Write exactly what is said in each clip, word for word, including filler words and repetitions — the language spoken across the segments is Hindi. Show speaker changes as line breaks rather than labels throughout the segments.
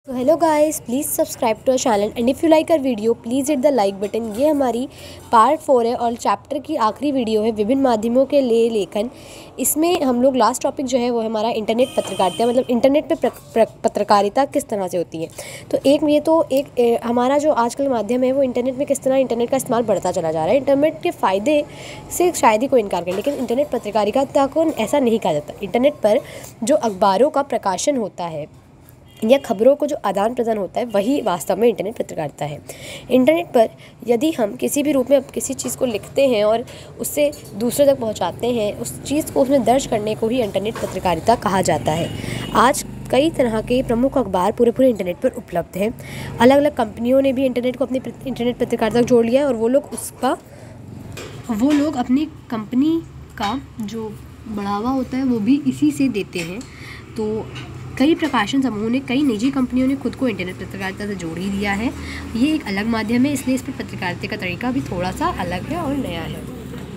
तो hello guys, please subscribe to our channel and if you like our video please hit the like button. ये हमारी पार्ट फोर है और चैप्टर की आखिरी वीडियो है, विभिन्न माध्यमों के लिए लेखन। इसमें हम लोग लास्ट टॉपिक जो है वो हमारा इंटरनेट पत्रकारिता, मतलब इंटरनेट पे पत्रकारिता किस तरह से होती है। तो एक ये तो एक ए, हमारा जो आजकल माध्यम है वो इंटरनेट में किस तरह इंटरनेट का इस्तेमाल बढ़ता चला जा रहा है। इंटरनेट के फ़ायदे से शायद ही कोई इनकार करे, लेकिन इंटरनेट पत्रकारिता को ऐसा नहीं कहा जाता। इंटरनेट पर जो अखबारों का प्रकाशन होता है या खबरों को जो आदान प्रदान होता है वही वास्तव में इंटरनेट पत्रकारिता है। इंटरनेट पर यदि हम किसी भी रूप में किसी चीज़ को लिखते हैं और उससे दूसरों तक पहुंचाते हैं, उस चीज़ को उसमें दर्ज करने को ही इंटरनेट पत्रकारिता कहा जाता है। आज कई तरह के प्रमुख अखबार पूरे पूरे इंटरनेट पर उपलब्ध हैं। अलग अलग कंपनियों ने भी इंटरनेट को अपनी इंटरनेट पत्रकारिता को जोड़ लिया है और वो लोग उसका वो लोग अपनी कंपनी का जो बढ़ावा होता है वो भी इसी से देते हैं। तो कई प्रकाशन समूहों ने, कई निजी कंपनियों ने खुद को इंटरनेट पत्रकारिता से जोड़ ही दिया है। ये एक अलग माध्यम है, इसलिए इस पर पत्रकारिता का तरीका भी थोड़ा सा अलग है और नया है।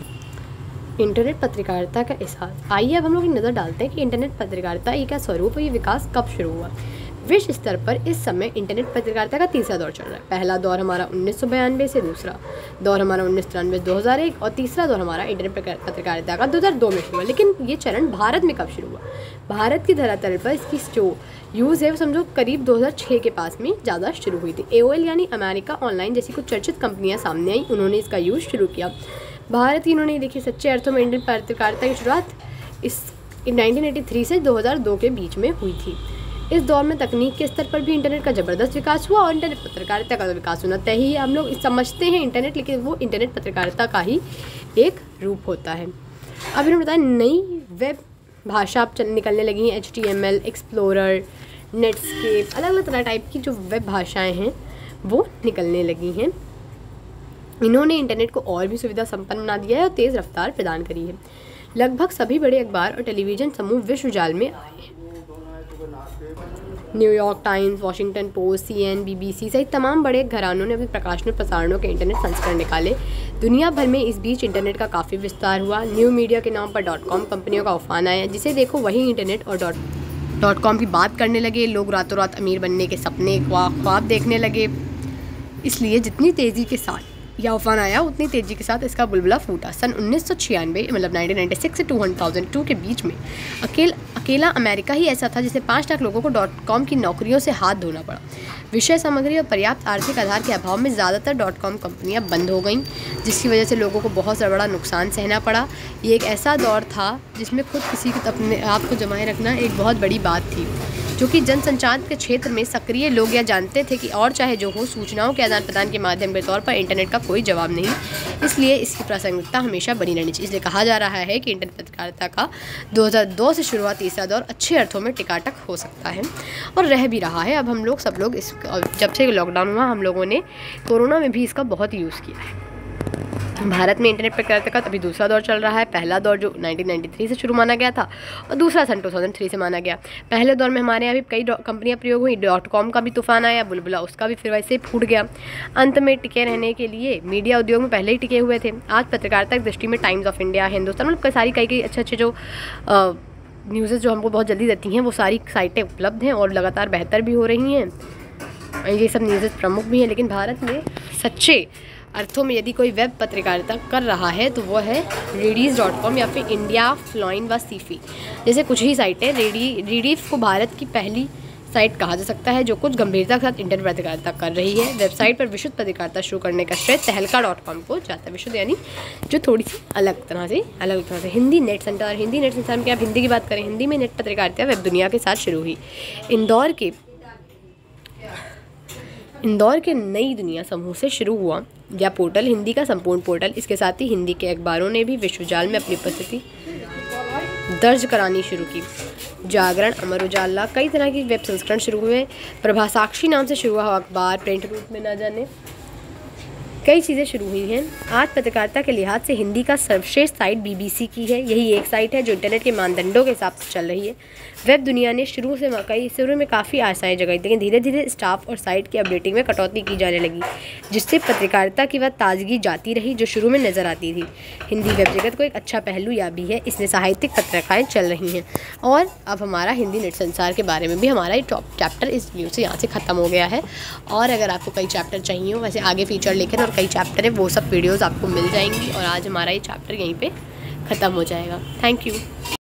इंटरनेट पत्रकारिता का इतिहास। आइए अब हम लोग नज़र डालते हैं कि इंटरनेट पत्रकारिता ये क्या स्वरूप और ये विकास कब शुरू हुआ। विश्व स्तर पर इस समय इंटरनेट पत्रकारिता का तीसरा दौर चल रहा है। पहला दौर हमारा उन्नीस सौ बयानवे से, दूसरा दौर हमारा उन्नीस सौ तिरानवे दो हज़ार एक और तीसरा दौर हमारा इंटरनेट पत्रकारिता का दो हज़ार दो में शुरू हुआ। लेकिन ये चरण भारत में कब शुरू हुआ? भारत की धरातल पर इसकी जो यूज़ है वो समझो करीब दो हज़ार छह के पास में ज़्यादा शुरू हुई थी। ए ओ एल यानी अमेरिका ऑनलाइन जैसी कुछ चर्चित कंपनियाँ सामने आई, उन्होंने इसका यूज़ शुरू किया। भारत की इन्होंने देखिए सच्चे अर्थों में इंटरनेट पत्रकारिता की शुरुआत इस नाइनटीन एटी थ्री से दो हज़ार दो के बीच में हुई थी। इस दौर में तकनीक के स्तर पर भी इंटरनेट का ज़बरदस्त विकास हुआ और इंटरनेट पत्रकारिता का विकास होना तय ही है। हम लोग समझते हैं इंटरनेट, लेकिन वो इंटरनेट पत्रकारिता का ही एक रूप होता है। अब इन्होंने बताया नई वेब भाषा अब निकलने लगी हैं, H T M L, Explorer, Netscape, अलग अलग तरह टाइप की जो वेब भाषाएँ हैं वो निकलने लगी हैं। इन्होंने इंटरनेट को और भी सुविधा संपन्न बना दिया है और तेज़ रफ्तार प्रदान करी है। लगभग सभी बड़े अखबार और टेलीविज़न समूह विश्व जाल में आए हैं। New York Times, Washington Post, C N, B B C सहित तमाम बड़े घरानों ने अपने प्रकाशनों प्रसारणों के इंटरनेट संस्करण निकाले। दुनिया भर में इस बीच इंटरनेट का काफ़ी विस्तार हुआ। न्यू मीडिया के नाम पर डॉट कॉम कंपनियों का उफान आया, जिसे देखो वही इंटरनेट और डॉट डॉट कॉम की बात करने लगे। लोग रातों रात अमीर बनने के सपने ख्वाब देखने लगे। इसलिए जितनी तेज़ी के साथ यह उफान आया उतनी तेज़ी के साथ इसका बुलबुला फूटा। सन उन्नीस सौ छियानवे मतलब नाइनटीन नाइंटी सिक्स से टू थाउजेंड टू के बीच में अकेल अकेला अमेरिका ही ऐसा था जिसे पाँच लाख लोगों को डॉट कॉम की नौकरियों से हाथ धोना पड़ा। विषय सामग्री और पर्याप्त आर्थिक आधार के अभाव में ज़्यादातर डॉट कॉम कंपनियां बंद हो गईं, जिसकी वजह से लोगों को बहुत बड़ा नुकसान सहना पड़ा। ये एक ऐसा दौर था जिसमें खुद किसी को अपने आप को जमाए रखना एक बहुत बड़ी बात थी, जो कि जनसंचार के क्षेत्र में सक्रिय लोग यह जानते थे कि और चाहे जो हो, सूचनाओं के आदान प्रदान के माध्यम के तौर पर इंटरनेट का कोई जवाब नहीं, इसलिए इसकी प्रासंगिकता हमेशा बनी रहनी चाहिए। इसलिए कहा जा रहा है कि इंटरनेट पत्रकारिता का दो हज़ार दो से शुरुआत तीसरा दौर अच्छे अर्थों में टिकाटक हो सकता है और रह भी रहा है। अब हम लोग सब लोग इस जब से लॉकडाउन हुआ हम लोगों ने कोरोना में भी इसका बहुत यूज़ किया है। भारत में इंटरनेट पत्रकारिता का अभी दूसरा दौर चल रहा है। पहला दौर जो नाइनटीन नाइंटी थ्री से शुरू माना गया था और दूसरा सन टू थाउजेंड थ्री से माना गया। पहले दौर में हमारे यहाँ भी कई कंपनियां प्रयोग हुई, डॉट कॉम का भी तूफान आया, बुलबुला उसका भी फिर वैसे ही फूट गया। अंत में टिके रहने के लिए मीडिया उद्योग में पहले ही टिके हुए थे। आज पत्रकारिता की दृष्टि में टाइम्स ऑफ इंडिया, हिंदुस्तान, मतलब सारी कई कई अच्छे अच्छे जो न्यूज़ जो हमको बहुत जल्दी देती हैं वो सारी साइटें उपलब्ध हैं और लगातार बेहतर भी हो रही हैं। ये सब न्यूज़ प्रमुख भी हैं, लेकिन भारत में सच्चे अर्थों में यदि कोई वेब पत्रकारिता कर रहा है तो वो है रेडीज़ डॉट कॉम या फिर इंडिया फ्लोइन व सीफी जैसे कुछ ही साइटें। रेडी रेडीफ को भारत की पहली साइट कहा जा सकता है जो कुछ गंभीरता के साथ इंटरनेट पत्रकारिता कर रही है। वेबसाइट पर विशुद्ध पत्रकारिता शुरू करने का श्रेय तहलका डॉट कॉम को जाता है। विशुद्ध यानी जो थोड़ी सी अलग तरह से अलग तरह से Hindi net centre. Hindi net centre में क्या, आप हिंदी की बात करें, हिंदी में नेट पत्रकारिता वेब दुनिया के साथ शुरू हुई। इंदौर के इंदौर के नई दुनिया समूह से शुरू हुआ यह पोर्टल हिंदी का संपूर्ण पोर्टल। इसके साथ ही हिंदी के अखबारों ने भी विश्व जाल में अपनी उपस्थिति दर्ज करानी शुरू की। जागरण, अमर उजाला, कई तरह की वेब संस्करण शुरू हुए। प्रभासाक्षी नाम से शुरू हुआ अखबार प्रिंट रूप में न जाने कई चीज़ें शुरू हुई हैं। आज पत्रकारिता के लिहाज से हिंदी का सर्वश्रेष्ठ साइट बीबीसी की है। यही एक साइट है जो इंटरनेट के मानदंडों के हिसाब से चल रही है। वेब दुनिया ने शुरू से कई शुरू में काफ़ी आशाएं जगाई, लेकिन धीरे धीरे स्टाफ और साइट की अपडेटिंग में कटौती की जाने लगी, जिससे पत्रकारिता की वह ताजगी जाती रही जो शुरू में नज़र आती थी। हिंदी वेब जगत को एक अच्छा पहलू यह भी है, इसमें साहित्यिक पत्रिकाएँ चल रही हैं। और अब हमारा हिंदी नेट संसार के बारे में भी हमारा ये टॉप चैप्टर इस वीडियो से यहाँ से ख़त्म हो गया है। और अगर आपको कई चैप्टर चाहिए हो, वैसे आगे फीचर लेखन और कई चैप्टर है, वो सब वीडियोस आपको मिल जाएंगी। और आज हमारा ये चैप्टर यहीं पे ख़त्म हो जाएगा। Thank you.